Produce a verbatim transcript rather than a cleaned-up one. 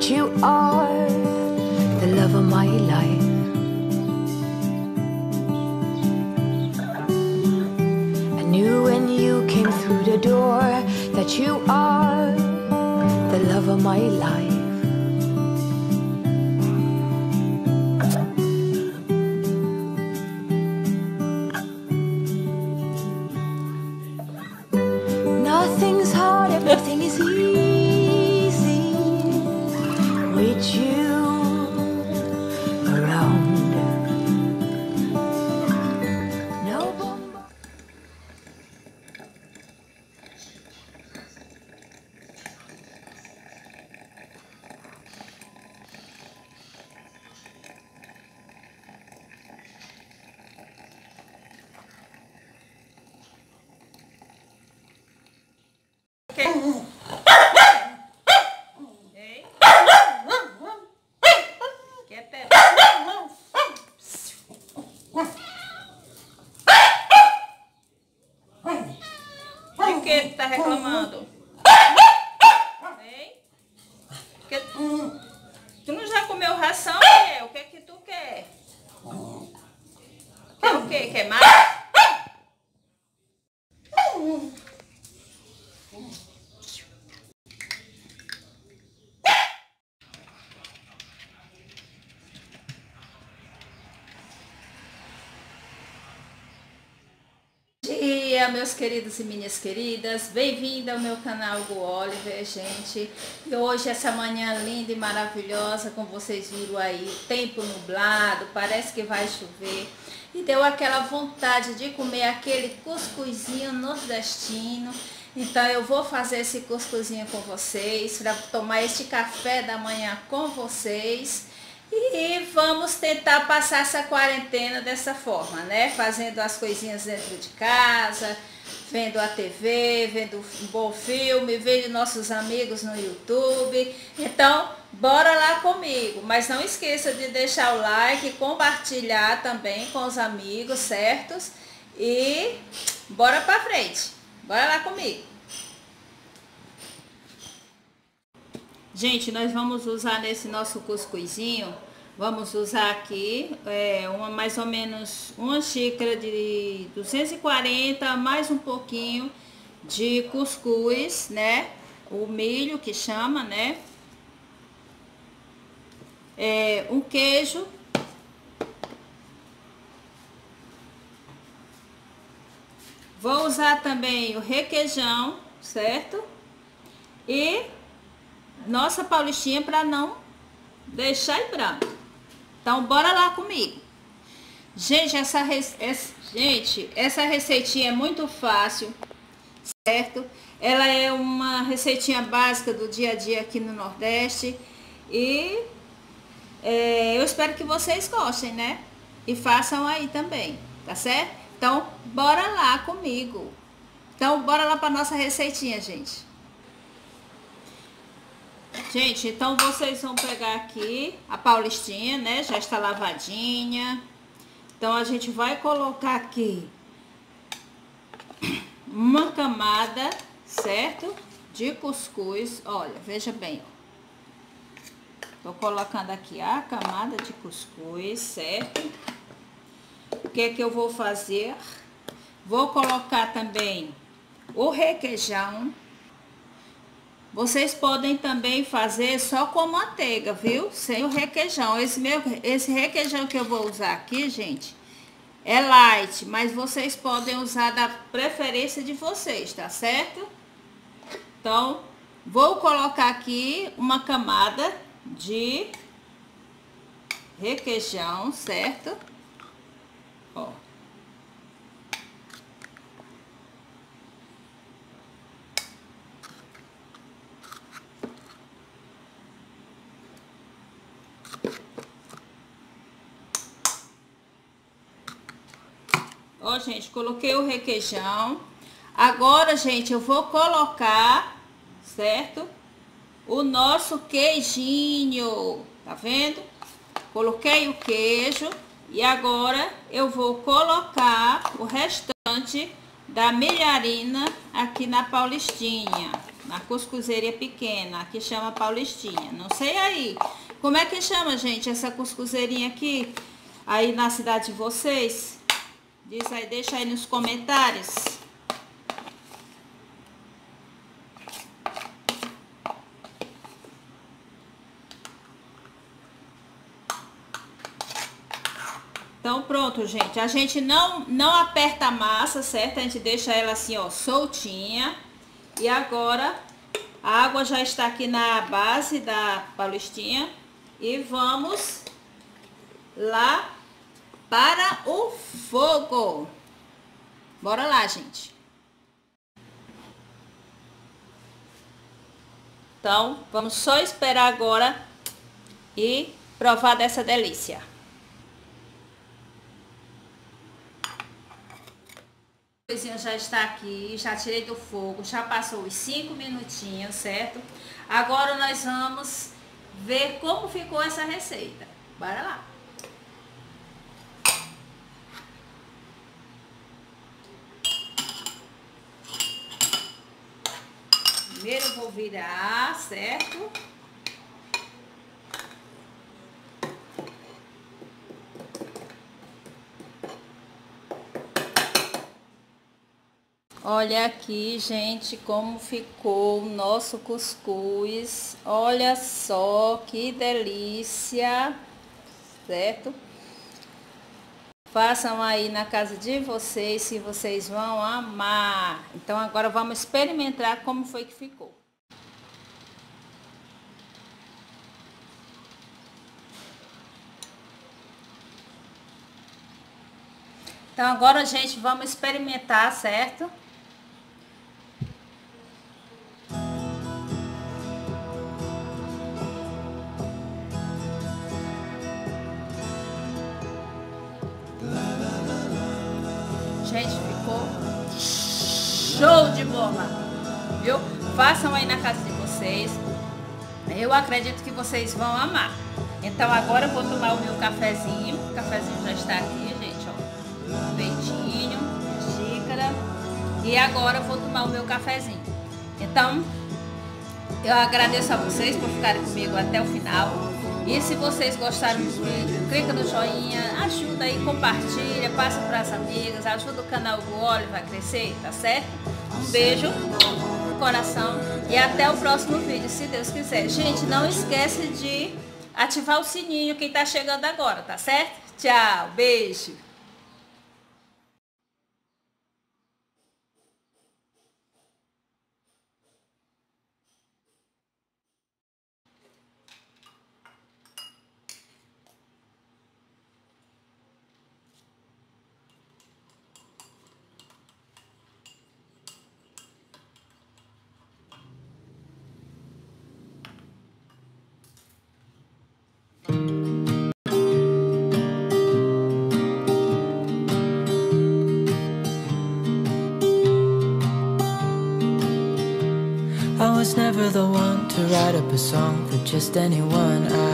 But you are the love of my life. I knew when you came through the door that you are the love of my life. Nothing's hard, everything is easy with you around. No bomb. Okay. Hey. Get that. De que tu tá reclamando? Hey. Que... Tu não já comeu ração, Miguel? O que é que tu quer? Quer o quê? Quer mais? Bom dia, meus queridos e minhas queridas, bem-vinda ao meu canal Go Oliver, gente. E hoje, essa manhã linda e maravilhosa, como vocês viram aí, tempo nublado, parece que vai chover. E deu aquela vontade de comer aquele cuscuzinho nordestino. Então eu vou fazer esse cuscuzinho com vocês, para tomar este café da manhã com vocês. E vamos tentar passar essa quarentena dessa forma, né? Fazendo as coisinhas dentro de casa, vendo a T V, vendo um bom filme, vendo nossos amigos no YouTube. Então, bora lá comigo. Mas não esqueça de deixar o like, compartilhar também com os amigos, certos? E bora pra frente. Bora lá comigo. Gente, nós vamos usar nesse nosso cuscuzinho, vamos usar aqui é, uma, mais ou menos uma xícara de duzentos e quarenta, mais um pouquinho de cuscuz, né? O milho que chama, né? É, um queijo. Vou usar também o requeijão, certo? E nossa paulistinha para não deixar em branco. Então, bora lá comigo. Gente, essa, essa, gente, essa receitinha é muito fácil, certo? Ela é uma receitinha básica do dia a dia aqui no Nordeste. E é, eu espero que vocês gostem, né? E façam aí também, tá certo? Então, bora lá comigo. Então, bora lá para nossa receitinha, gente. Gente, então vocês vão pegar aqui a paulistinha, né? Já está lavadinha. Então a gente vai colocar aqui uma camada, certo? De cuscuz. Olha, veja bem, ó. Tô colocando aqui a camada de cuscuz, certo? O que é que eu vou fazer? Vou colocar também o requeijão. Vocês podem também fazer só com manteiga, viu? Sem o requeijão. Esse, meu, esse requeijão que eu vou usar aqui, gente, é light, mas vocês podem usar da preferência de vocês, tá certo? Então, vou colocar aqui uma camada de requeijão, certo? Ó. Ó, gente, coloquei o requeijão. Agora, gente, eu vou colocar, certo? O nosso queijinho, tá vendo? Coloquei o queijo e agora eu vou colocar o restante da milharina aqui na paulistinha. na cuscuzeria pequena, aqui chama Paulistinha. Não sei aí, como é que chama, gente, essa cuscuzeirinha aqui, aí na cidade de vocês? Diz aí, deixa aí nos comentários. Então pronto, gente, a gente não, não aperta a massa, certo? A gente deixa ela assim, ó, soltinha. E agora a água já está aqui na base da Paulistinha. E vamos lá para o fogo. Bora lá, gente. Então, vamos só esperar agora e provar dessa delícia. O coisinho já está aqui, já tirei do fogo, já passou os cinco minutinhos, certo? Agora nós vamos ver como ficou essa receita. Bora lá! Primeiro eu vou virar, certo? Olha aqui, gente, como ficou o nosso cuscuz. Olha só que delícia, certo? Façam aí na casa de vocês, que vocês vão amar. Então agora vamos experimentar como foi que ficou. Então agora, gente, vamos experimentar, certo? Gente, ficou show de bola, viu? Façam aí na casa de vocês. Eu acredito que vocês vão amar. Então agora eu vou tomar o meu cafezinho. O cafezinho já está aqui, gente, ó. Leitinho, xícara. E agora eu vou tomar o meu cafezinho. Então, eu agradeço a vocês por ficarem comigo até o final. E se vocês gostaram do vídeo, clica no joinha, ajuda aí, compartilha, passa para as amigas, ajuda o canal do Oliver a crescer, tá certo? Um beijo no coração e até o próximo vídeo, se Deus quiser. Gente, não esquece de ativar o sininho quem tá chegando agora, tá certo? Tchau, beijo! I was never the one to write up a song for just anyone. I